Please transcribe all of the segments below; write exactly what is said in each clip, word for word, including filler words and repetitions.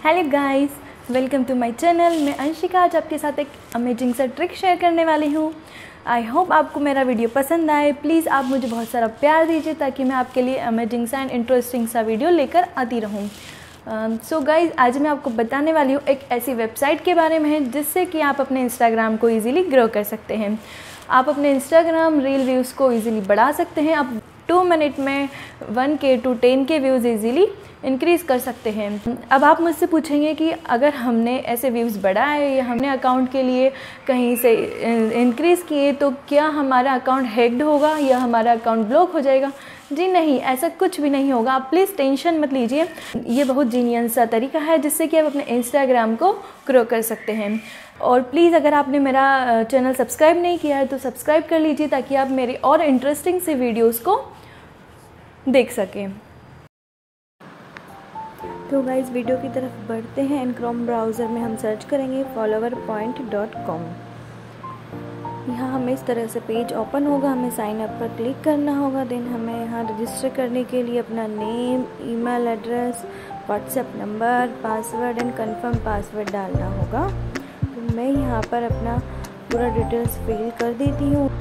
Hello guys, welcome to my channel. मैं अंशिका आज आपके साथ एक अमेजिंग सा ट्रिक शेयर करने वाली हूँ। आई होप आपको मेरा वीडियो पसंद आए। प्लीज़ आप मुझे बहुत सारा प्यार दीजिए ताकि मैं आपके लिए अमेजिंग सा एंड इंटरेस्टिंग सा वीडियो लेकर आती रहूँ। सो गाइस, आज मैं आपको बताने वाली हूँ एक ऐसी वेबसाइट के बारे में जिससे कि आप अपने इंस्टाग्राम को ईज़िली ग्रो कर सकते हैं। आप अपने इंस्टाग्राम रील व्यूज़ को ईज़िली बढ़ा सकते हैं। आप टू मिनट में one K to ten K views easily increase कर सकते हैं। अब आप मुझसे पूछेंगे कि अगर हमने ऐसे व्यूज़ बढ़ाए या हमने अकाउंट के लिए कहीं से इंक्रीज़ किए तो क्या हमारा अकाउंट हैक्ड होगा या हमारा अकाउंट ब्लॉक हो जाएगा? जी नहीं, ऐसा कुछ भी नहीं होगा। आप प्लीज़ टेंशन मत लीजिए। ये बहुत जीनियस सा तरीका है जिससे कि आप अपने इंस्टाग्राम को ग्रो कर सकते हैं। और प्लीज़ अगर आपने मेरा चैनल सब्सक्राइब नहीं किया है तो सब्सक्राइब कर लीजिए ताकि आप मेरे और इंटरेस्टिंग से वीडियोज़ को देख सकें। तो गाइस, वीडियो की तरफ बढ़ते हैं। इन क्रोम ब्राउज़र में हम सर्च करेंगे फॉलोवर पॉइंट डॉट कॉम। यहाँ हमें इस तरह से पेज ओपन होगा। हमें साइन अप पर क्लिक करना होगा। देन हमें यहाँ रजिस्टर करने के लिए अपना name, email address, WhatsApp number, password and confirm password डालना होगा। तो मैं यहाँ पर अपना पूरा डिटेल्स फिल कर देती हूँ।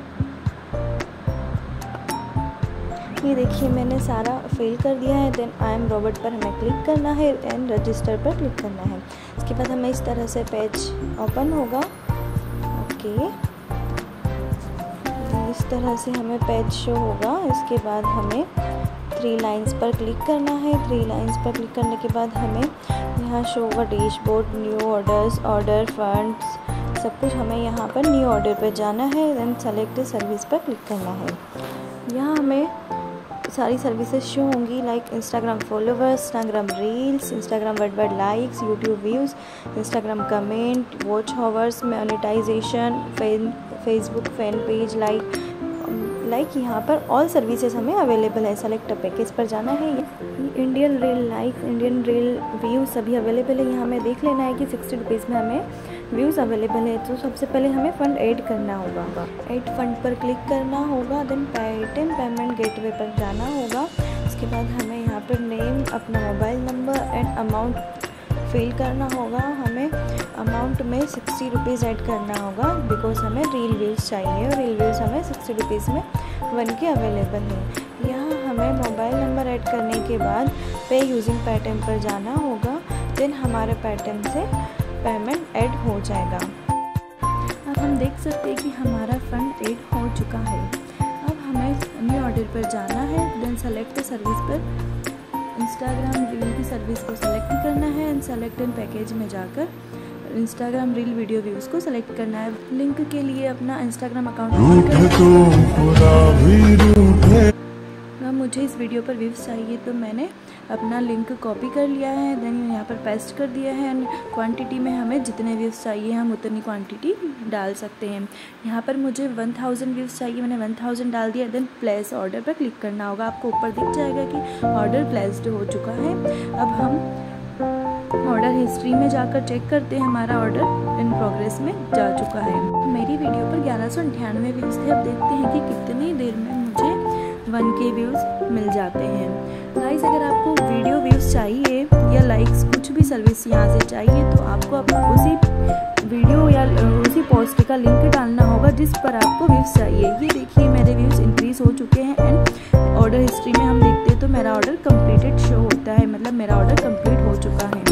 ये देखिए, मैंने सारा फिल कर दिया है। देन आई एम रॉबर्ट पर हमें क्लिक करना है एंड रजिस्टर पर क्लिक करना है। इसके बाद हमें इस तरह से पेज ओपन होगा। ओके, इस तरह से हमें पेज शो होगा। इसके बाद हमें थ्री लाइंस पर क्लिक करना है। थ्री लाइंस पर क्लिक करने के बाद हमें यहाँ शो होगा dashboard, new orders, order, funds, सब कुछ। हमें यहाँ पर न्यू ऑर्डर पर जाना है। देन सेलेक्ट सर्विस पर क्लिक करना है। यहाँ हमें सारी सर्विसेज शो होंगी like Instagram followers, Instagram reels, Instagram word word likes, YouTube views, Instagram comment, watch hours, monetisation, Facebook fan page, like like यहाँ पर ऑल सर्विसेज हमें अवेलेबल है। सेलेक्ट पैकेज पर जाना है। Indian reel like, Indian reel views सभी available है। यहाँ हमें देख लेना है कि सिक्सटी रुपीज़ में हमें व्यूज़ अवेलेबल है। तो सबसे पहले हमें फ़ंड ऐड करना होगा। ऐड फंड पर क्लिक करना होगा। देन पेटीएम पेमेंट गेटवे पर जाना होगा। उसके बाद हमें यहाँ पर नेम, अपना mobile number and amount fill करना होगा। हमें अमाउंट में सिक्सटी रुपीज़ ऐड करना होगा बिकॉज हमें रील व्यूज़ चाहिए और रील व्यूज़ हमें सिक्सटी रुपीज़ में वन के अवेलेबल है। यहाँ हमें मोबाइल नंबर ऐड करने के बाद पे यूजिंग पेटीएम पर जाना होगा। देन हमारे पेटीएम से पेमेंट ऐड हो जाएगा। अब हम देख सकते हैं कि हमारा फंड ऐड हो चुका है। अब हमें न्यू ऑर्डर पर जाना है। देन सेलेक्ट सर्विस पर इंस्टाग्राम रील की सर्विस को सेलेक्ट करना है एंड सेलेक्ट एंड पैकेज में जाकर इंस्टाग्राम रील वीडियो व्यूज़ को सेलेक्ट करना है। लिंक के लिए अपना इंस्टाग्राम अकाउंट अब मुझे इस वीडियो पर व्यूज़ चाहिए तो मैंने अपना लिंक कॉपी कर लिया है। देन यहाँ पर पेस्ट कर दिया है एंड क्वांटिटी में हमें जितने व्यूज़ चाहिए हम उतनी क्वांटिटी डाल सकते हैं। यहाँ पर मुझे वन थाउजेंड व्यूज़ चाहिए, मैंने वन थाउजेंड डाल दिया। देन प्लेस ऑर्डर पर क्लिक करना होगा। आपको ऊपर दिख जाएगा कि ऑर्डर प्लेस्ड हो चुका है। अब हम ऑर्डर हिस्ट्री में जाकर चेक करते हैं हमारा ऑर्डर इन प्रोग्रेस में जा चुका है। मेरी वीडियो पर ग्यारह सौ अंठानवे व्यूज़ थे। अब देखते हैं कि कितनी देर में मुझे वन के व्यूज़ मिल जाते हैं। गाइस, अगर आपको वीडियो व्यूज़ चाहिए या लाइक्स कुछ भी सर्विस यहाँ से चाहिए तो आपको उसी वीडियो या उसी पोस्ट का लिंक डालना होगा जिस पर आपको व्यूज़ चाहिए। ये देखिए, मेरे व्यूज़ इंक्रीज़ हो चुके हैं एंड ऑर्डर हिस्ट्री में हम देखते हैं तो मेरा ऑर्डर कंप्लीटेड शो होता है, मतलब मेरा ऑर्डर कंप्लीट हो चुका है।